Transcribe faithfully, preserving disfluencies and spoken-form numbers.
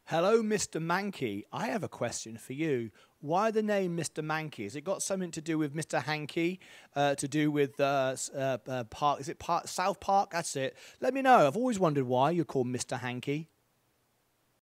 Hello, Mister Mankey. I have a question for you. Why the name Mister Mankey? Has it got something to do with Mister Hankey? Uh, to do with uh, uh, uh, Park? Is it Park, South Park? That's it. Let me know. I've always wondered why you're called Mister Hankey.